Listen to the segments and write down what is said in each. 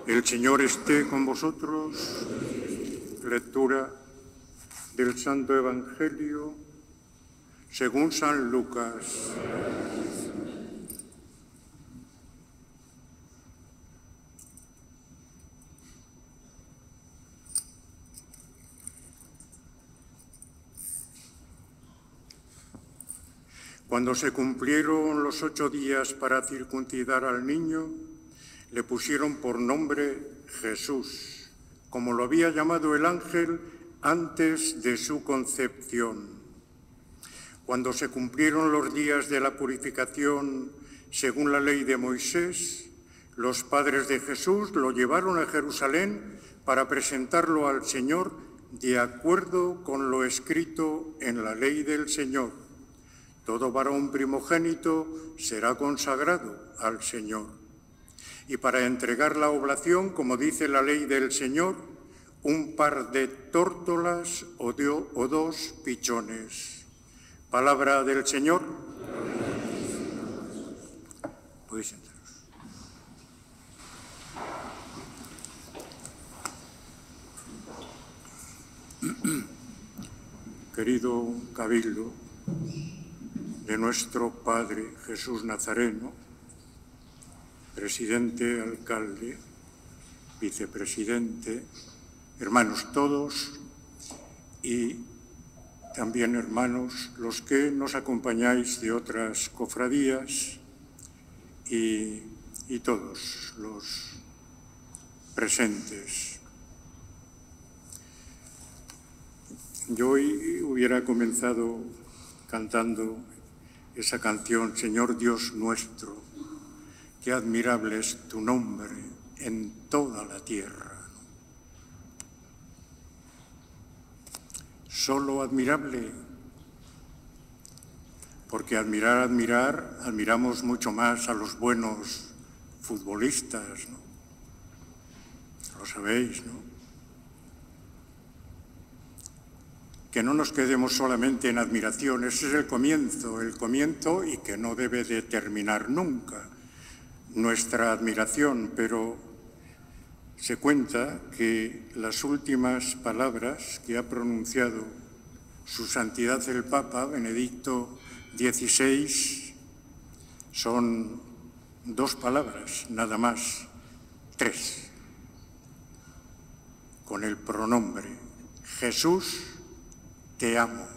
El Señor esté con vosotros. Lectura del Santo Evangelio según San Lucas. Cuando se cumplieron los 8 días para circuncidar al niño, le pusieron por nombre Jesús, como lo había llamado el ángel antes de su concepción. Cuando se cumplieron los días de la purificación según la ley de Moisés, los padres de Jesús lo llevaron a Jerusalén para presentarlo al Señor de acuerdo con lo escrito en la ley del Señor. Todo varón primogénito será consagrado al Señor. Y para entregar la oblación, como dice la ley del Señor, un par de tórtolas o 2 pichones. Palabra del Señor. Podéis sentaros. Querido Cabildo de nuestro Padre Jesús Nazareno, presidente, alcalde, vicepresidente, hermanos todos y también hermanos los que nos acompañáis de otras cofradías y todos los presentes. Yo hoy hubiera comenzado cantando esa canción, Señor Dios nuestro, qué admirable es tu nombre en toda la tierra. Solo admirable, porque admiramos mucho más a los buenos futbolistas, ¿no? Lo sabéis, ¿no? Que no nos quedemos solamente en admiración, ese es el comienzo y que no debe de terminar nunca nuestra admiración, pero se cuenta que las últimas palabras que ha pronunciado Su Santidad el Papa Benedicto XVI son 2 palabras, nada más, 3, con el pronombre Jesús, te amo.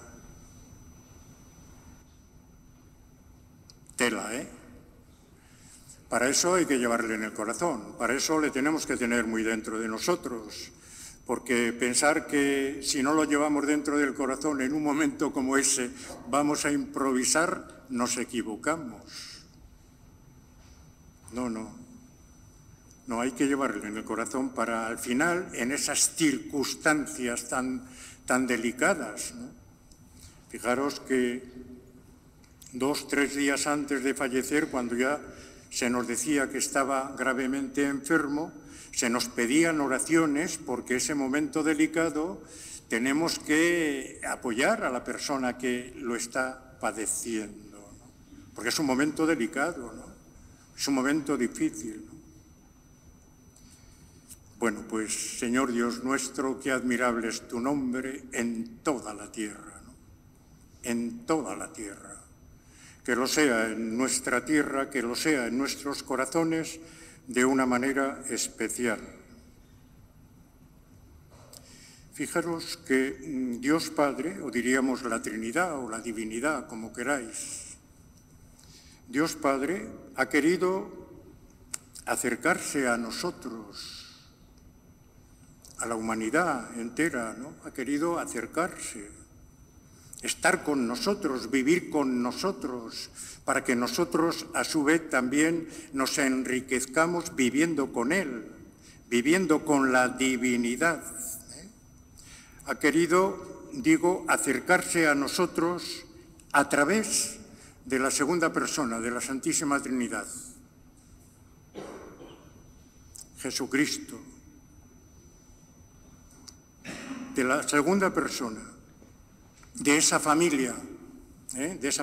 Tela, ¿eh? Para eso hay que llevarle en el corazón, para eso le tenemos que tener muy dentro de nosotros, porque pensar que si no lo llevamos dentro del corazón en un momento como ese vamos a improvisar, nos equivocamos. No, hay que llevarle en el corazón para al final, en esas circunstancias tan delicadas, ¿no? Fijaros que 2 o 3 días antes de fallecer, cuando ya se nos decía que estaba gravemente enfermo, se nos pedían oraciones porque ese momento delicado tenemos que apoyar a la persona que lo está padeciendo, ¿no? Porque es un momento delicado, ¿no? Es un momento difícil, ¿no? Bueno, pues, Señor Dios nuestro, qué admirable es tu nombre en toda la tierra, ¿no? En toda la tierra. Que lo sea en nuestra tierra, que lo sea en nuestros corazones de una manera especial. Fijaros que Dios Padre, o diríamos la Trinidad o la Divinidad, como queráis, Dios Padre ha querido acercarse a nosotros, a la humanidad entera, ¿no? Ha querido acercarse, estar con nosotros, vivir con nosotros, para que nosotros a su vez también nos enriquezcamos viviendo con Él, viviendo con la divinidad. Ha querido, digo, acercarse a nosotros a través de la segunda persona de la Santísima Trinidad, Jesucristo, de la segunda persona, de esa familia,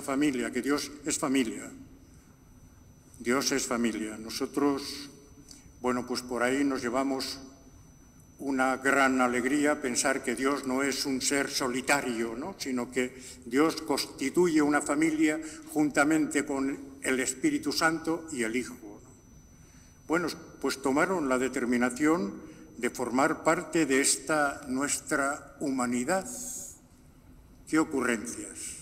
que Dios es familia. Dios es familia. Nosotros Bueno, pues por ahí nos llevamos una gran alegría pensar que Dios no es un ser solitario, ¿no?, sino que Dios constituye una familia juntamente con el Espíritu Santo y el Hijo, ¿no? Bueno, pues tomaron la determinación de formar parte de esta nuestra humanidad. ¡Qué ocurrencias!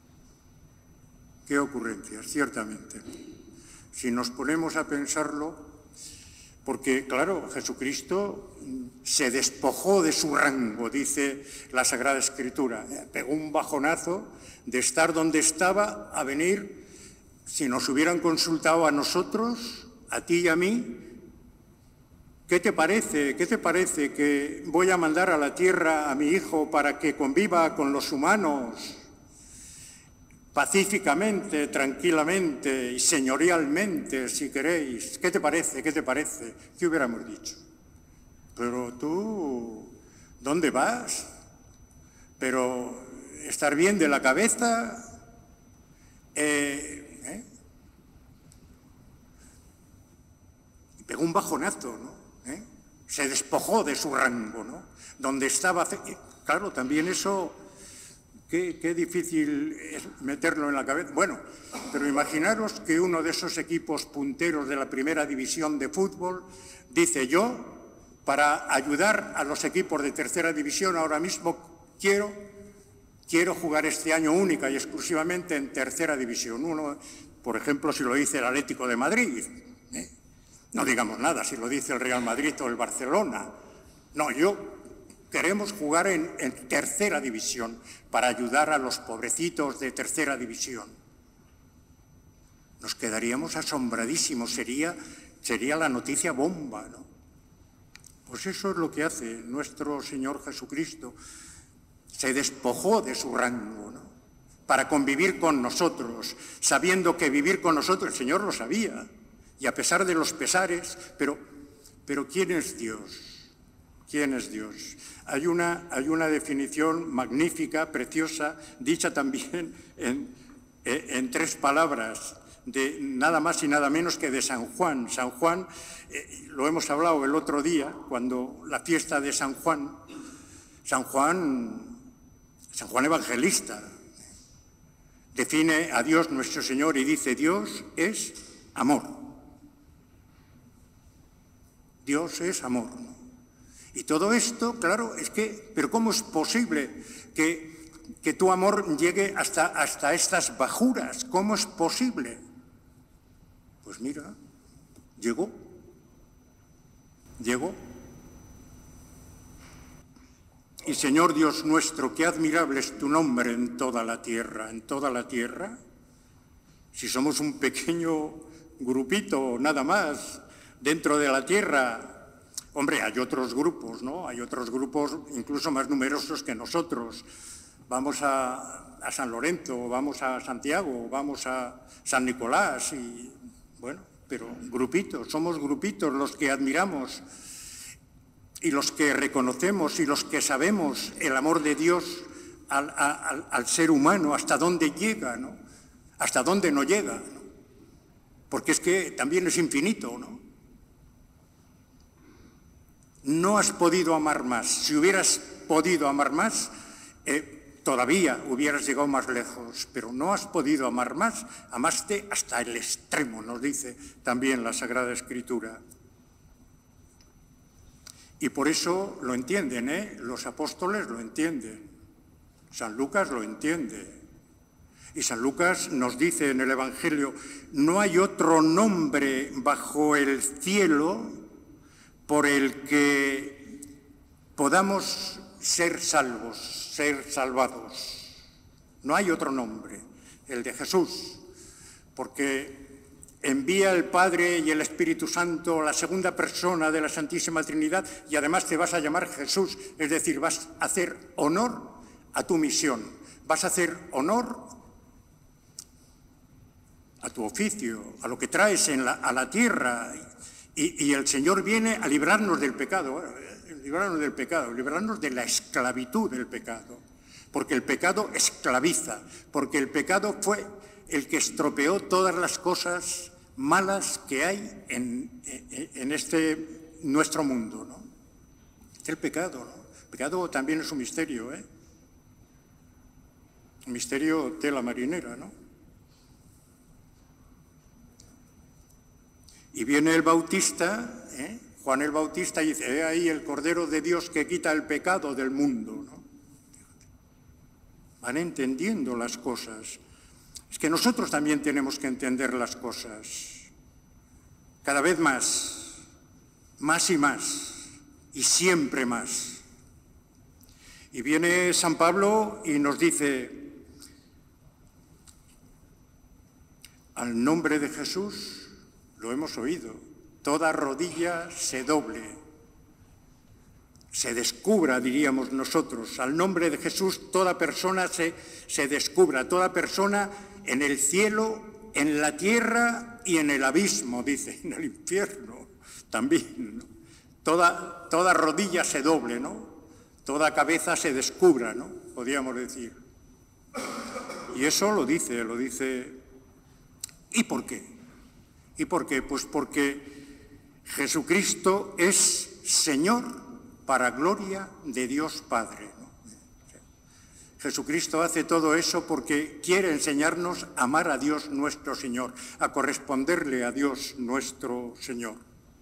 ¡Qué ocurrencias, ciertamente! Si nos ponemos a pensarlo, porque, claro, Jesucristo se despojó de su rango, dice la Sagrada Escritura. Pegó un bajonazo de estar donde estaba a venir. Si nos hubieran consultado a nosotros, a ti y a mí, ¿qué te parece? ¿Qué te parece que voy a mandar a la tierra a mi hijo para que conviva con los humanos pacíficamente, tranquilamente y señorialmente, si queréis? ¿Qué te parece? ¿Qué te parece? ¿Qué hubiéramos dicho? Pero tú, ¿dónde vas? Pero estar bien de la cabeza, pegó un bajonazo, ¿no? Se despojó de su rango, ¿no? Donde estaba, claro, también eso. Qué difícil es meterlo en la cabeza. Bueno, pero imaginaros que uno de esos equipos punteros de la primera división de fútbol dice: yo, para ayudar a los equipos de tercera división, ahora mismo quiero jugar este año única y exclusivamente en tercera división. Uno, por ejemplo, si lo dice el Atlético de Madrid, no digamos nada si lo dice el Real Madrid o el Barcelona. No, queremos jugar en tercera división para ayudar a los pobrecitos de tercera división. Nos quedaríamos asombradísimos, sería la noticia bomba, ¿no? Pues eso es lo que hace nuestro Señor Jesucristo. Se despojó de su rango, ¿no?, para convivir con nosotros, sabiendo que vivir con nosotros, el Señor lo sabía, y a pesar de los pesares, pero ¿quién es Dios? ¿Quién es Dios? Hay una definición magnífica, preciosa, dicha también en 3 palabras, de nada más y nada menos que de San Juan. San Juan, lo hemos hablado el otro día, cuando la fiesta de San Juan Evangelista define a Dios nuestro Señor y dice: Dios es amor. Dios es amor, ¿no? Y todo esto, claro, pero ¿cómo es posible que tu amor llegue hasta estas bajuras? ¿Cómo es posible? Pues mira, llegó. Y Señor Dios nuestro, qué admirable es tu nombre en toda la tierra, Si somos un pequeño grupito, nada más, dentro de la tierra. Hombre, hay otros grupos, ¿no? Hay otros grupos incluso más numerosos que nosotros. Vamos a San Lorenzo, vamos a Santiago, vamos a San Nicolás y, bueno, pero grupitos, somos grupitos los que admiramos y los que reconocemos y los que sabemos el amor de Dios al ser humano, hasta dónde llega, ¿no? Hasta dónde no llega, ¿no? Porque es que también es infinito, ¿no? No has podido amar más. Si hubieras podido amar más, todavía hubieras llegado más lejos, pero no has podido amar más, amaste hasta el extremo, nos dice también la Sagrada Escritura. Y por eso lo entienden, los apóstoles lo entienden, San Lucas lo entiende. Y San Lucas nos dice en el Evangelio: no hay otro nombre bajo el cielo por el que podamos ser salvos, ser salvados. No hay otro nombre, el de Jesús, porque envía el Padre y el Espíritu Santo, la segunda persona de la Santísima Trinidad, y además te vas a llamar Jesús, es decir, vas a hacer honor a tu misión, vas a hacer honor a tu oficio, a lo que traes a la tierra. Y el Señor viene a librarnos del pecado, librarnos de la esclavitud del pecado, porque el pecado esclaviza, porque el pecado fue el que estropeó todas las cosas malas que hay en este nuestro mundo, ¿no? Es el pecado, ¿no? El pecado también es un misterio, ¿eh? Un misterio tela marinera, ¿no? Y viene el Bautista, Juan el Bautista, y dice, ahí el Cordero de Dios que quita el pecado del mundo, ¿no? Van entendiendo las cosas. Es que nosotros también tenemos que entender las cosas. Cada vez más y más, y siempre más. Y viene San Pablo y nos dice, al nombre de Jesús, lo hemos oído, toda rodilla se doble, se descubra, diríamos nosotros. Al nombre de Jesús toda persona se descubra, toda persona en el cielo, en la tierra y en el abismo, dice, en el infierno también, ¿no? Toda rodilla se doble, ¿no? Toda cabeza se descubra, ¿no? Podríamos decir. Y eso lo dice. ¿Y por qué? ¿Y por qué? Pues porque Jesucristo es Señor para gloria de Dios Padre, ¿no? Jesucristo hace todo eso porque quiere enseñarnos a amar a Dios nuestro Señor, a corresponderle a Dios nuestro Señor.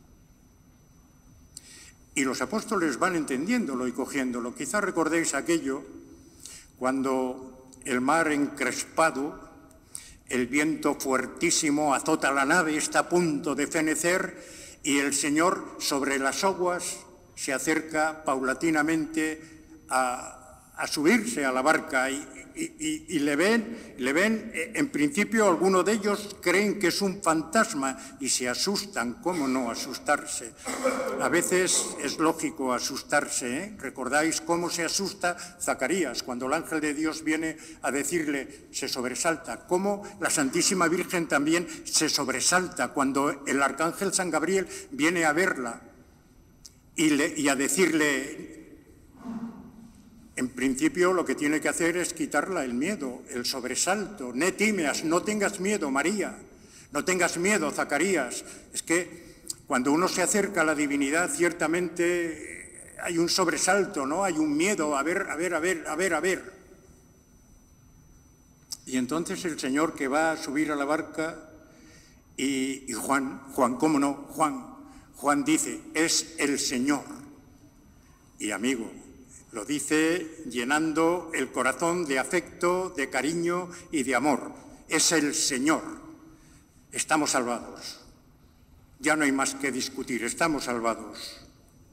Y los apóstoles van entendiéndolo y cogiéndolo. Quizá recordéis aquello cuando el mar encrespado, el viento fuertísimo azota la nave, está a punto de fenecer y el Señor sobre las aguas se acerca paulatinamente a subirse a la barca y le ven, en principio algunos de ellos creen que es un fantasma y se asustan. ¿Cómo no asustarse? A veces es lógico asustarse, ¿eh? ¿Recordáis cómo se asusta Zacarías cuando el ángel de Dios viene a decirle, se sobresalta? Cómo la Santísima Virgen también se sobresalta cuando el arcángel San Gabriel viene a verla y a decirle, en principio lo que tiene que hacer es quitarla el miedo, el sobresalto. Ne timeas, no tengas miedo, María, no tengas miedo, Zacarías. Es que cuando uno se acerca a la divinidad, ciertamente hay un sobresalto, ¿no? Hay un miedo, a ver. Y entonces el Señor que va a subir a la barca y Juan, ¿cómo no? Juan dice, es el Señor. Y amigo, lo dice llenando el corazón de afecto, de cariño y de amor. Es el Señor. Estamos salvados. Ya no hay más que discutir, estamos salvados.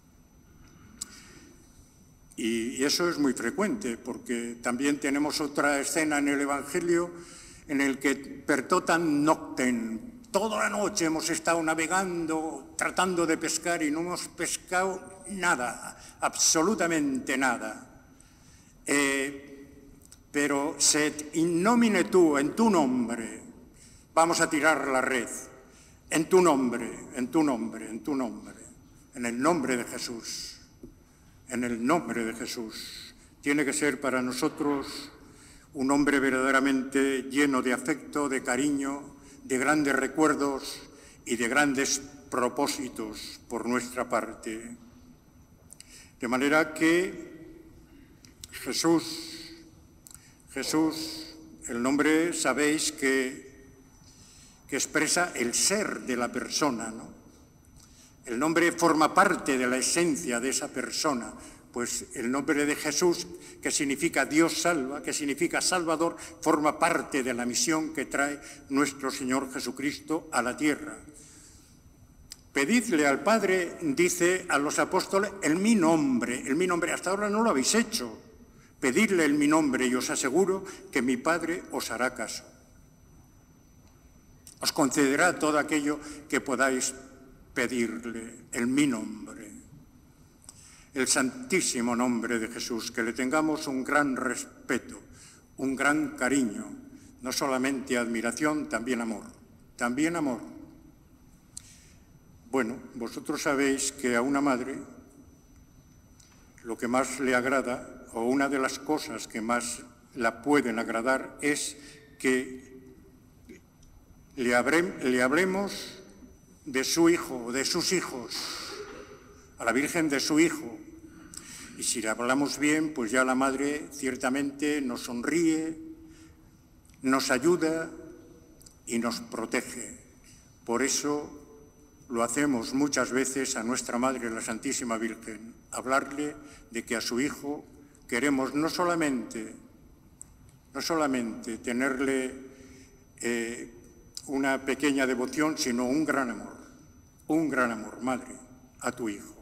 Y eso es muy frecuente, porque también tenemos otra escena en el Evangelio en el que per totam noctem, toda la noche hemos estado navegando, tratando de pescar y no hemos pescado nada, absolutamente nada. Pero sed in nomine tu, en tu nombre, vamos a tirar la red, en tu nombre, en el nombre de Jesús, en el nombre de Jesús. Tiene que ser para nosotros un hombre verdaderamente lleno de afecto, de cariño, de grandes recuerdos y de grandes propósitos por nuestra parte. De manera que Jesús, el nombre sabéis que expresa el ser de la persona, ¿no? El nombre forma parte de la esencia de esa persona, pues el nombre de Jesús, que significa Dios salva, que significa Salvador, forma parte de la misión que trae nuestro Señor Jesucristo a la tierra. Pedidle al Padre, dice a los apóstoles, en mi nombre, hasta ahora no lo habéis hecho. Pedidle en mi nombre y os aseguro que mi Padre os hará caso. Os concederá todo aquello que podáis pedirle en mi nombre. El santísimo nombre de Jesús, que le tengamos un gran respeto, un gran cariño, no solamente admiración, también amor, también amor. Bueno, vosotros sabéis que a una madre lo que más le agrada, o una de las cosas que más la pueden agradar, es que le hablemos de su hijo, de sus hijos, a la Virgen de su hijo. Y si le hablamos bien, pues ya la Madre ciertamente nos sonríe, nos ayuda y nos protege. Por eso lo hacemos muchas veces a nuestra Madre, la Santísima Virgen, hablarle de que a su hijo queremos no solamente tenerle una pequeña devoción, sino un gran amor, Madre, a tu hijo.